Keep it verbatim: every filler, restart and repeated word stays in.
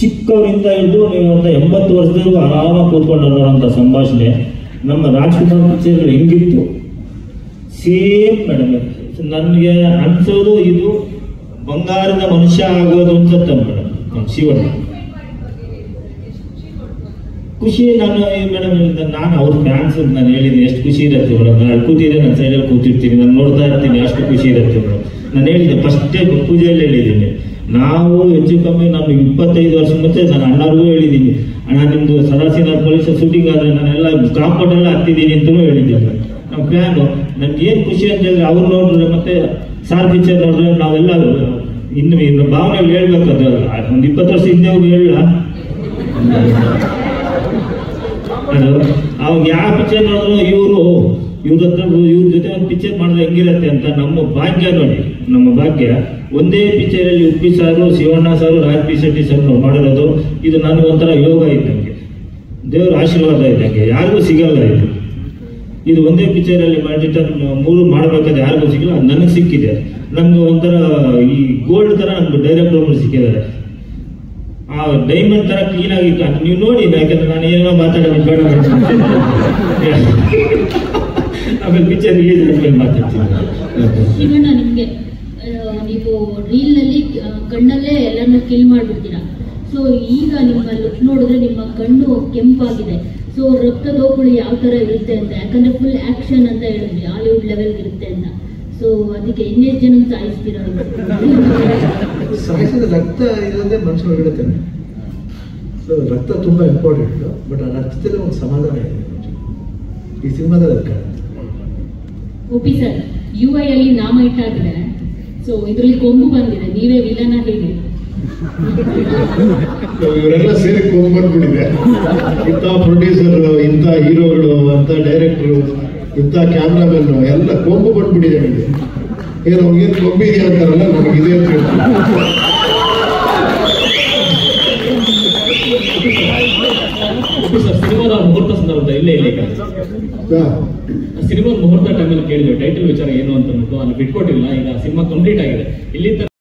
ಚಿಕ್ಕವರಿಂದ ಹಿಡಿದು ನೀವು ಒಂದು ಎಂಬತ್ತು ವರ್ಷದವರೆಗೂ ಆರಾಮಾಗಿ ಕೂತ್ಕೊಂಡಿರೋಂಥ ಸಂಭಾಷಣೆ ನಮ್ಮ ರಾಜ್ಕುಮಾರ್ ಪಿಕ್ಚರ್ಗಳು ಹೆಂಗಿತ್ತು ಸೇಮ್ ಮೇಡಮ್. ನನಗೆ ಅನ್ಸೋದು ಇದು ಬಂಗಾರದ ಮನುಷ್ಯ ಆಗೋದು ಅನ್ಸುತ್ತೆ ಮೇಡಮ್. ಶಿವಣ್ಣ ಖುಷಿ. ನಾನು ಮೇಡಮ್ ನಾನು ಅವ್ರ ಫ್ಯಾನ್ಸ್ ನಾನು ಹೇಳಿದ್ದೀನಿ ಎಷ್ಟು ಖುಷಿ ಇರುತ್ತೆ ಮೇಡಮ್. ನಾನು ಕೂತಿದ್ದೆ ನನ್ನ ಸೈಡಲ್ಲಿ ಕೂತಿರ್ತೀನಿ, ನಾನು ನೋಡ್ತಾ ಇರ್ತೀನಿ, ಅಷ್ಟು ಖುಷಿ ಇರುತ್ತೆ ಮೇಡಮ್. ನಾನು ಹೇಳಿದ್ದೆ ಫಸ್ಟೇ ಪೂಜೆಯಲ್ಲಿ ಹೇಳಿದ್ದೀನಿ, ನಾವು ಹೆಚ್ಚು ಕಮ್ಮಿ ನಾನು ಇಪ್ಪತ್ತೈದು ವರ್ಷ ಮುಂಚೆ ನಾನು ಅಣ್ಣವ್ರಿಗೂ ಹೇಳಿದ್ದೀನಿ, ಅಣ್ಣ ನಿಮ್ದು ಸದಾಶಿವನಗರ ಪೊಲೀಸ್ ಶೂಟಿಂಗ್ ಆದರೆ ನಾನೆಲ್ಲ ಕಾಂಪೌಂಡ್ ಎಲ್ಲ ಹತ್ತಿದ್ದೀನಿ ಅಂತಲೂ ಹೇಳಿದ್ದೀನಿ. ನಮ್ಮ ಫ್ಯಾನು ನನ್ಗೆ ಏನು ಖುಷಿ ಅಂತ ಹೇಳಿದ್ರೆ ಅವ್ರು ನೋಡಿದ್ರೆ ಮತ್ತೆ ಸಾರ್ ಪಿಕ್ಚರ್ ನೋಡಿದ್ರೆ ನಾವೆಲ್ಲ ಇನ್ನು ಇನ್ನು ಭಾವನೆಗಳು ಹೇಳ್ಬೇಕಂದ್ರೆ ಒಂದು ಇಪ್ಪತ್ತು ವರ್ಷ ಹಿಂದೆ ಹೋಗಿ ಹೇಳ ಅದು ಅವಾಗ ಯಾವ ಪಿಕ್ಚರ್ ನೋಡಿದ್ರು ಇವರು ಇವ್ರ ಹತ್ರ ಇವ್ರ ಜೊತೆ ಒಂದು ಪಿಕ್ಚರ್ ಮಾಡಿದ್ರೆ ಹೆಂಗಿರತ್ತೆ ಅಂತ. ನಮ್ಮ ಭಾಗ್ಯ ನೋಡಿ, ನಮ್ಮ ಭಾಗ್ಯ ಒಂದೇ ಪಿಕ್ಚರಲ್ಲಿ ಉಪ್ಪಿ ಸಾರು, ಶಿವಣ್ಣ ಸಾರು, ರಾಜ್ ಪಿ ಶೆಟ್ಟಿ ಸರ್ ಮಾಡಿರೋದು. ಇದು ನನಗೆ ಒಂಥರ ಯೋಗ ಇದ್ದಂಗೆ, ದೇವರ ಆಶೀರ್ವಾದ ಇದ್ದಂಗೆ, ಯಾರಿಗೂ ಸಿಗಲ್ಲ ಇದು. ಇದು ಒಂದೇ ಪಿಕ್ಚರಲ್ಲಿ ಮಾಡಿಟ್ಟು ಮೂರು ಮಾಡಬೇಕಾದ್ರೆ ಯಾರಿಗೂ ಸಿಗಲ್ಲ, ಅದು ನನಗೆ ಸಿಕ್ಕಿದೆ. ನಮ್ಗೆ ಒಂಥರ ಈ ಗೋಲ್ಡ್ ತರ ನಮ್ಗೆ ಡೈರೆಕ್ಟ್ ಒಬ್ಬರು ಸಿಕ್ಕಿದ್ದಾರೆ. ಆ ಡೈಮಂಡ್ ತರ ಕ್ಲೀನ್ ಆಗಿ ನೀವು ನೋಡಿ, ಯಾಕಂದ್ರೆ ನಾನು ಏನೋ ಮಾತಾಡೋದು ಬೇಡ, ಆಮೇಲೆ ಪಿಕ್ಚರ್ ರಿಲೀಸ್ ಆದ್ಮೇಲೆ ಮಾತಾಡ್ತೀನಿ. ಶಿವಣ್ಣ, ನಿಮ್ಗೆ ನೀವು ರೀಲ್ ನಲ್ಲಿ ಕಣ್ಣಲ್ಲೇ ಎಲ್ಲರನ್ನು ಕಿಲ್ ಮಾಡ್ಬಿಡ್ತೀರಾ. ಸೊ ಈಗ ನಿಮ್ಮ ಲುಕ್ ನೋಡಿದ್ರೆ ನಿಮ್ಮ ಕಣ್ಣು ಕೆಂಪಾಗಿದೆ. ಸೊ ರಕ್ತದೋಕುಳು ಯಾವ ತರ ಇರುತ್ತೆ ಅಂತ, ಯಾಕಂದ್ರೆ ಫುಲ್ ಆಕ್ಷನ್ ಅಂತ ಹೇಳಿದ್ರಿ, ಹಾಲಿವುಡ್ ಲೆವೆಲ್ ಇರುತ್ತೆ ಅಂತ. ಸೊ ಅದಕ್ಕೆ ಇನ್ನೆಷ್ಟು ಜನ ಸಾಯಿಸ್ತೀರ? ಸಾಯಿಸಿದ ರಕ್ತ ಇಲ್ಲದೆ ಮನುಷ್ಯ ಹೊರಗಡೆ. ಸೊ ರಕ್ತ ತುಂಬಾ ಇಂಪಾರ್ಟೆಂಟ್, ಬಟ್ ಆ ರಕ್ತದಲ್ಲಿ ಒಂದು ಸಮಾಧಾನ ಇದೆ ಈ ಸಿನಿಮಾದಲ್ಲಿ. ಅದಕ್ಕೆ ಓಪಿ ಸರ್, ಯು ಐ ಅಲ್ಲಿ ನಾಮ ಇಟ್ಟಾಗಿದೆ. ಸೊ ಇದರಲ್ಲಿ ಕೊಂಬು ಬಂದಿದೆ, ನೀವೇ ವಿಲನ ಹೇಗೆ? ಇವರೆಲ್ಲ ಸೇರಿ ಕೊಂಬು ಬಂದ್ಬಿಟ್ಟಿದೆ. ಇಂಥ ಪ್ರೊಡ್ಯೂಸರ್, ಇಂಥ ಹೀರೋಗಳು, ಅಂತ ಡೈರೆಕ್ಟರ್, ಇಂಥ ಕ್ಯಾಮ್ರಾಮನ್ ಎಲ್ಲ ಕೊಂಬು ಬಂದ್ಬಿಟ್ಟಿದೆ. ನನಗೆ ಏನು ಏನು ಕೊಂಬಿದೆಯಾ ಅಂತಾರಲ್ಲ, ನಮಗೆ ಇದೆ ಅಂತ ಹೇಳ್ತೀನಿ. ಸಿನಿಮಾದ ಮುಹೂರ್ತ ಸಂದರ್ಭ ಇಲ್ಲೇ ಇಲ್ಲಿ ಸಿನಿಮಾದ ಮುಹೂರ್ತ ಟೈಮಲ್ಲಿ ಕೇಳಿದ್ವಿ ಟೈಟಲ್ ವಿಚಾರ ಏನು ಅಂತ ಅಂದ್ಬಿಟ್ಟು ಅಲ್ಲಿ ಬಿಟ್ಕೊಟ್ಟಿಲ್ಲ. ಈಗ ಸಿನಿಮಾ ಕಂಪ್ಲೀಟ್ ಆಗಿದೆ ಇಲ್ಲಿ.